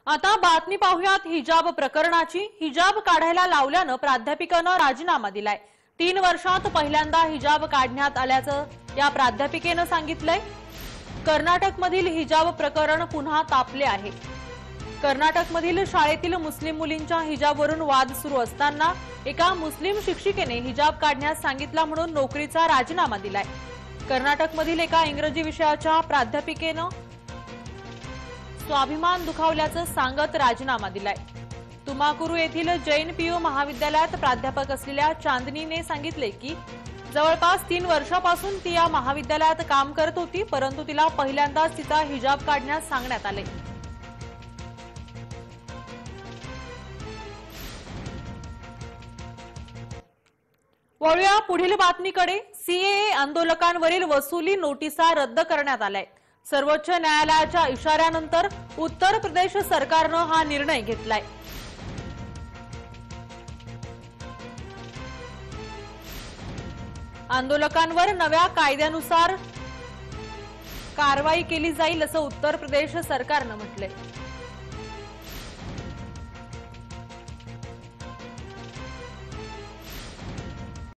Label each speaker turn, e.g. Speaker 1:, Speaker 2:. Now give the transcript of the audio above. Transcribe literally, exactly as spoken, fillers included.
Speaker 1: आता बातमी पाहुयात हिजाब प्रकरणाची। हिजाब काढायला लावल्यानं प्राध्यापिकेनं राजीनामा दिलाय। तीन वर्षात पहिल्यांदा हिजाब काढण्यात आल्याचं या प्राध्यापिकेनं सांगितलंय। कर्नाटकमधील हिजाब प्रकरण पुन्हा तापले आहे। कर्नाटकमधील शाळेतील मुस्लिम मुलींच्या हिजाबवरून वाद सुरू असताना एका मुस्लिम शिक्षिकेने हिजाब काढण्यास सांगितला म्हणून नोकरीचा राजीनामा दिलाय। कर्नाटकमधील एका इंग्रजी विषयाच्या प्राध्यापिकेनं स्वाभिमान दुखावल्याचं सांगत राजीनामा दिलाय। तुमाकुरू येथील जैन पीयू महाविद्यालयात प्राध्यापक असलेल्या चांदनीने सांगितले की जवळपास तीन वर्षापासून ती या महाविद्यालयात काम करत होती, परंतु तिला पहिल्यांदाच तिचा हिजाब काढण्यास सांगण्यात आले। वळूया पुढील बातमीकडे। सीएए आंदोलकांवरील वसुली नोटिसा रद्द करण्यात आलाय। सर्वोच्च न्यायालयाच्या इशाऱ्यानंतर उत्तर प्रदेश सरकारनं हा निर्णय घेतलाय। आंदोलकांवर नव्या कायद्यानुसार कारवाई केली जाईल असं उत्तर प्रदेश सरकारनं म्हटलंय।